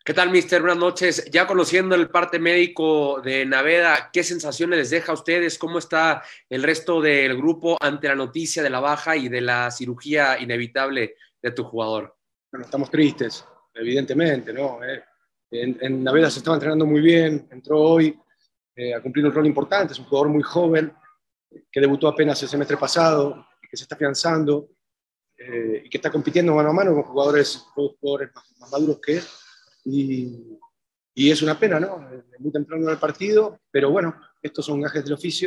¿Qué tal, mister? Buenas noches. Ya conociendo el parte médico de Naveda, ¿qué sensaciones les deja a ustedes? ¿Cómo está el resto del grupo ante la noticia de la baja y de la cirugía inevitable de tu jugador? Bueno, estamos tristes, evidentemente, ¿no? En Naveda se estaba entrenando muy bien, entró hoy a cumplir un rol importante, es un jugador muy joven, que debutó apenas el semestre pasado, que se está afianzando y que está compitiendo mano a mano con jugadores más maduros que él. Y es una pena, ¿no? Muy temprano en el partido, pero bueno, estos son gajes del oficio.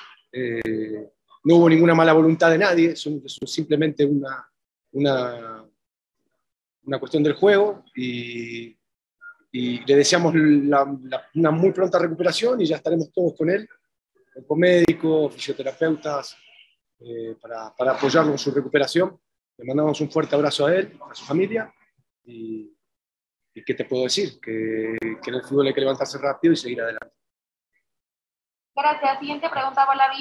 No hubo ninguna mala voluntad de nadie, es simplemente una cuestión del juego y le deseamos una muy pronta recuperación y ya estaremos todos con él, con médico, fisioterapeutas, para apoyarlo en su recuperación. Le mandamos un fuerte abrazo a él, a su familia y ¿qué te puedo decir? Que en el fútbol hay que levantarse rápido y seguir adelante. Gracias. Siguiente pregunta, Volaví.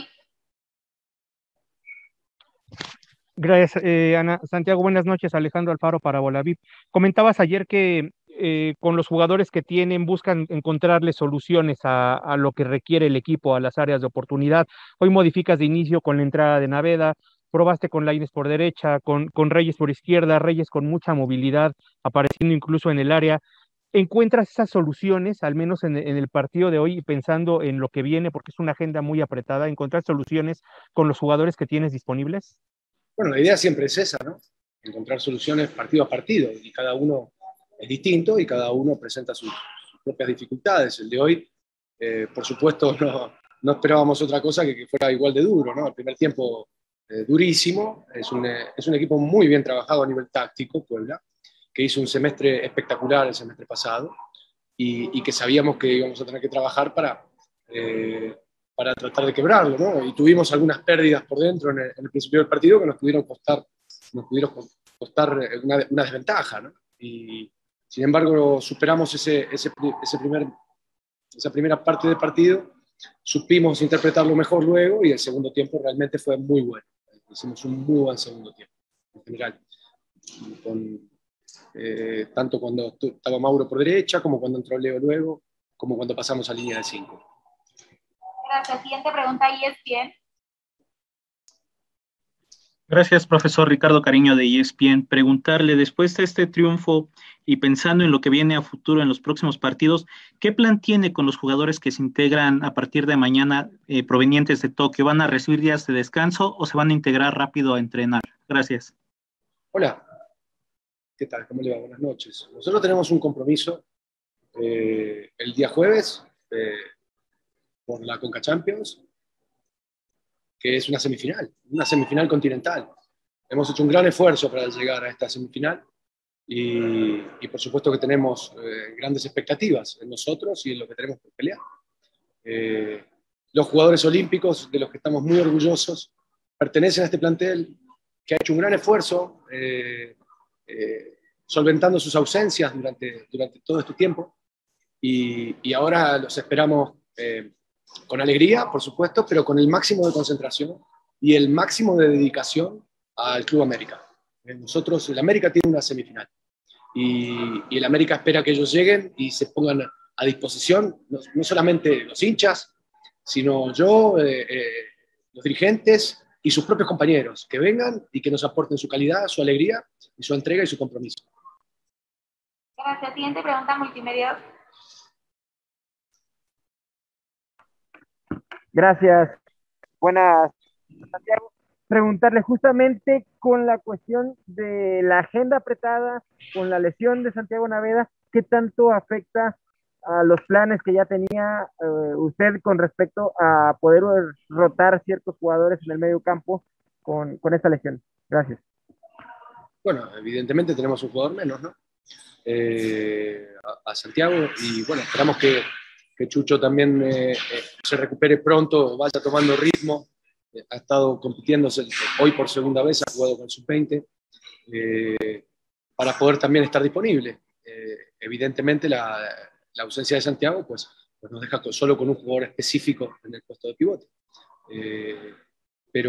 Gracias, Ana. Santiago, buenas noches. Alejandro Alfaro para Volaví. Comentabas ayer que con los jugadores que tienen buscan encontrarle soluciones a lo que requiere el equipo, a las áreas de oportunidad. Hoy modificas de inicio con la entrada de Naveda, probaste con Lainez por derecha, con Reyes por izquierda, Reyes con mucha movilidad, apareciendo incluso en el área. ¿Encuentras esas soluciones, al menos en el partido de hoy, pensando en lo que viene, porque es una agenda muy apretada? ¿Encontrar soluciones con los jugadores que tienes disponibles? Bueno, la idea siempre es esa, ¿no? Encontrar soluciones partido a partido, y cada uno es distinto y cada uno presenta sus propias dificultades. El de hoy, por supuesto, no esperábamos otra cosa que fuera igual de duro, ¿no? El primer tiempo durísimo, es un equipo muy bien trabajado a nivel táctico, Puebla, que hizo un semestre espectacular el semestre pasado y que sabíamos que íbamos a tener que trabajar para tratar de quebrarlo, ¿no? Y tuvimos algunas pérdidas por dentro en el principio del partido que nos pudieron costar una desventaja, ¿no? Y sin embargo superamos esa primera parte del partido, supimos interpretarlo mejor luego y el segundo tiempo realmente fue muy bueno. Hicimos un muy buen segundo tiempo, en general. Tanto cuando estaba Mauro por derecha, como cuando entró Leo luego, como cuando pasamos a línea de 5. Gracias. Siguiente pregunta, ESPN. Gracias, profesor Ricardo Cariño de ESPN. Preguntarle, después de este triunfo y pensando en lo que viene a futuro en los próximos partidos, ¿qué plan tiene con los jugadores que se integran a partir de mañana provenientes de Tokio? ¿Van a recibir días de descanso o se van a integrar rápido a entrenar? Gracias. Hola, ¿qué tal? ¿Cómo le va? Buenas noches. Nosotros tenemos un compromiso el día jueves por la Conca Champions, que es una semifinal continental. Hemos hecho un gran esfuerzo para llegar a esta semifinal y por supuesto que tenemos grandes expectativas en nosotros y en lo que tenemos por pelear. Los jugadores olímpicos, de los que estamos muy orgullosos, pertenecen a este plantel que ha hecho un gran esfuerzo solventando sus ausencias durante todo este tiempo y ahora los esperamos con alegría, por supuesto, pero con el máximo de concentración y el máximo de dedicación al Club América. Nosotros, el América tiene una semifinal y el América espera que ellos lleguen y se pongan a disposición, no solamente los hinchas, sino yo, los dirigentes y sus propios compañeros, que vengan y que nos aporten su calidad, su alegría, y su entrega y su compromiso. Gracias. Siguiente pregunta, Multimedia. Gracias. Buenas, Santiago. Preguntarle justamente con la cuestión de la agenda apretada, con la lesión de Santiago Naveda, ¿qué tanto afecta a los planes que ya tenía usted con respecto a poder rotar ciertos jugadores en el medio campo con esta lesión? Gracias. Bueno, evidentemente tenemos un jugador menos, ¿no? A Santiago, y bueno, esperamos que Chucho también se recupere pronto, vaya tomando ritmo. Ha estado compitiendo hoy por segunda vez, ha jugado con sub-20, para poder también estar disponible. Evidentemente la ausencia de Santiago pues nos deja solo con un jugador específico en el puesto de pivote.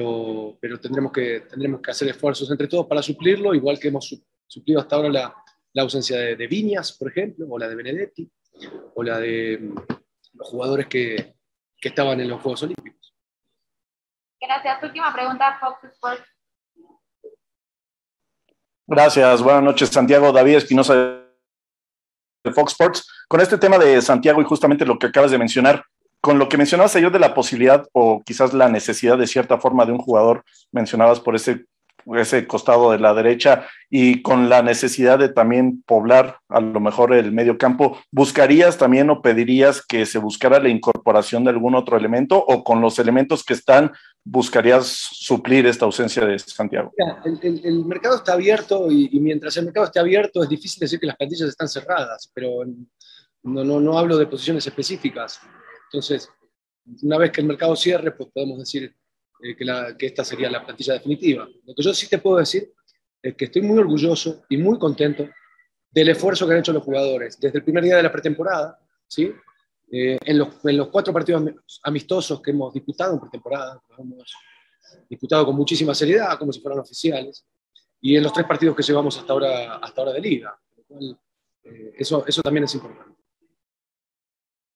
Pero tendremos que hacer esfuerzos entre todos para suplirlo, igual que hemos suplido hasta ahora la la ausencia de Viñas, por ejemplo, o la de Benedetti, o la de los jugadores que estaban en los Juegos Olímpicos. Gracias. Última pregunta, Fox Sports. Gracias, buenas noches, Santiago. David Espinosa de Fox Sports. Con este tema de Santiago y justamente lo que acabas de mencionar, con lo que mencionabas ayer de la posibilidad o quizás la necesidad de cierta forma de un jugador, mencionabas por ese costado de la derecha, y con la necesidad de también poblar a lo mejor el medio campo, ¿buscarías también o pedirías que se buscara la incorporación de algún otro elemento, o con los elementos que están buscarías suplir esta ausencia de Santiago? Mira, el mercado está abierto y mientras el mercado esté abierto es difícil decir que las plantillas están cerradas, pero no hablo de posiciones específicas. Entonces, una vez que el mercado cierre, pues podemos decir que esta sería la plantilla definitiva. Lo que yo sí te puedo decir es que estoy muy orgulloso y muy contento del esfuerzo que han hecho los jugadores desde el primer día de la pretemporada, ¿sí? En los 4 partidos amistosos que hemos disputado en pretemporada, hemos disputado con muchísima seriedad, como si fueran oficiales, y en los 3 partidos que llevamos hasta ahora de liga. Eso también es importante.